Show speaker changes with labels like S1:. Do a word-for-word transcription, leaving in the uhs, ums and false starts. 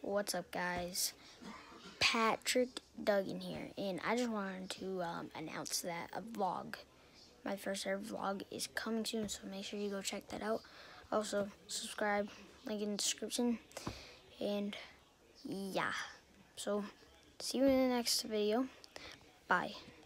S1: What's up, guys? Patrick Duggan here, and I just wanted to um, announce that a vlog, my first ever vlog, is coming soon, so make sure you go check that out. Also, subscribe, link in the description, and yeah. So, see you in the next video. Bye.